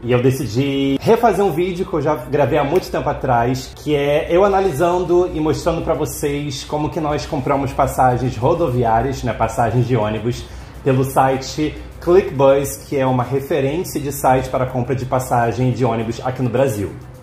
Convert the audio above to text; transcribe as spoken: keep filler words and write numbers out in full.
E eu decidi refazer um vídeo que eu já gravei há muito tempo atrás, que é eu analisando e mostrando pra vocês como que nós compramos passagens rodoviárias, né, passagens de ônibus, pelo site ClickBus, que é uma referência de site para compra de passagem de ônibus aqui no Brasil.